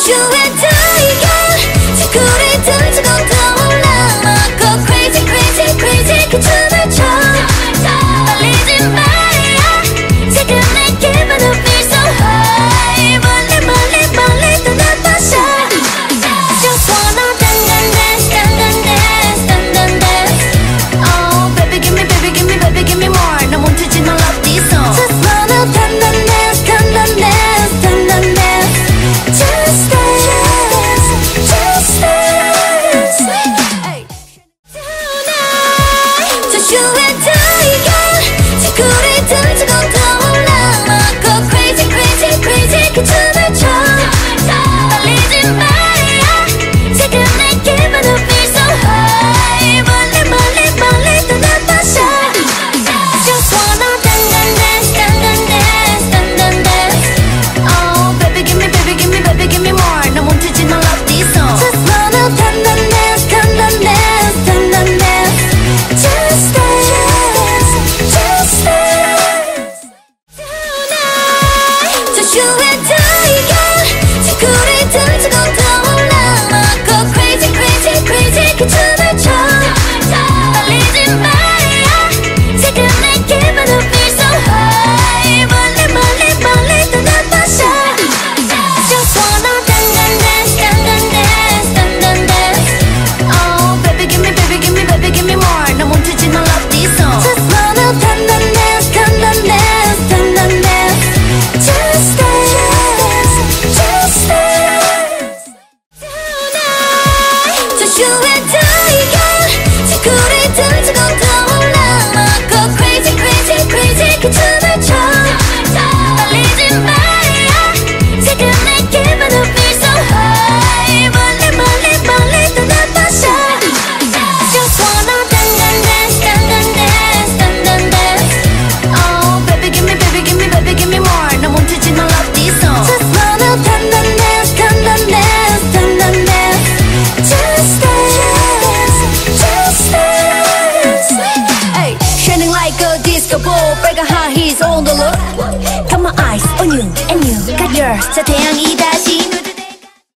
저주의 타이거 지구를 던지고 떠올라 막 crazy crazy crazy 그 춤을 춰 떨리지 말이야 지금 내 기분은 feel so high 멀리 멀리 멀리 떠나봐서 Just wanna dance dance dance dance dance Oh baby give me baby give me baby give me more 나 멈추지 마 love this song Just wanna dance dance dance dance dance dance Just dance just dance Tonight 저주의 타이거 지구를 던지고 떠올라 막 crazy crazy crazy 그 춤을 춰 떨리지 말이야 지금 내 기분은 feel so high 멀리 멀리 멀리 떠나봐서 Just wanna dance dance dance dance dance Oh baby give me baby give me baby give me more 나 멈추지 마 love this song Just wanna dance dance dance dance dance Just dance just dance Tonight 저주의 타이거 지구를 던지고 떠올라 막 crazy crazy crazy 그 춤을 춰 떨리지 말이야 지금 내 기분은 feel so high 멀리 멀리 멀리 떠나봐서 Just wanna dance dance dance dance dance Oh baby give me baby give me baby give me more 나 멈추지 마 love this song Just wanna dance dance dance dance Just dance just dance Tonight 저주의 타이거 지구를 던지고 떠올라 막 crazy crazy crazy 그 춤을 춰 떨리지 말이야 지금 내 기분은 feel so high 멀리 멀리 멀리 떠나봐서 Just wanna dance dance dance dance dance Oh baby give me baby give me baby give me more 나 멈추지 마 love this song Just wanna dance dance dance Just dance just dance Hey shining like a disco ball 빨간 high heels on the look Got my eyes on you and you got yours 저 태양이 다시